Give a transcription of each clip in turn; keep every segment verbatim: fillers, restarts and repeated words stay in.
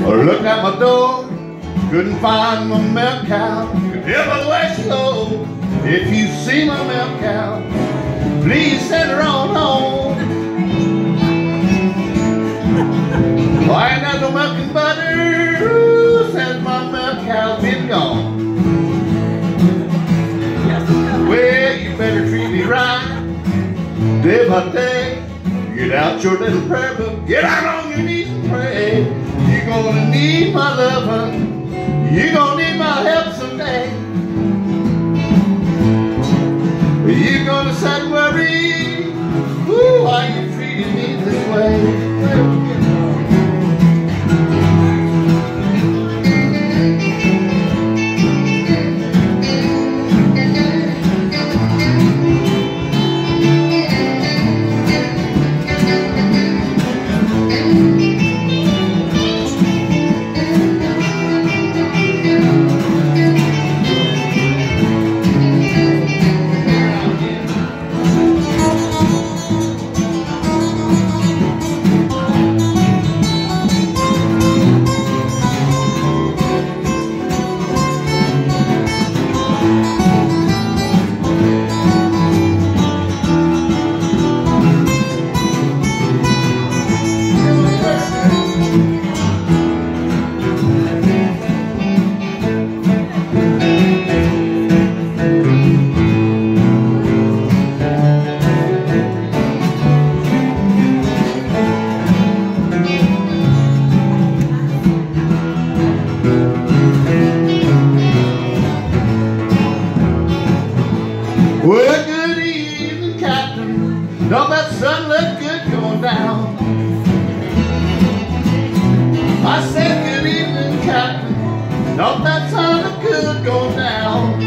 Looked at my door, couldn't find my milk cow. Could tell by the way she goes. If you see my milk cow, please send her on home. Well, I ain't got no milk and butter since my milk cow's been gone. Well, you better treat me right, day by day. Get out your little prayer book, get out on your knees and pray. You're gonna need my loving, you're gonna need my help someday. You're gonna sit and worry, ooh, why you treating me this way? Well, good evening, Captain. Don't that sun look good going down? I said, good evening, Captain. Don't that sun look good going down?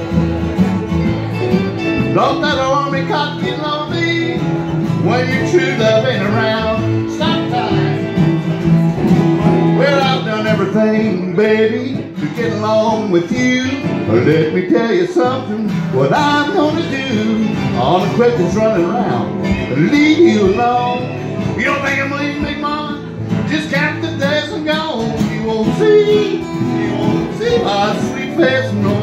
Don't that army cop get lonely when your true love ain't around? Stop time. Well, I've done everything, baby, to get along with you. Let me tell you something, what I'm gonna do. All the questions running around, leave you alone. You don't think I'm leaving, big mama? Just count the days and gone. You won't see, you won't see my sweet face no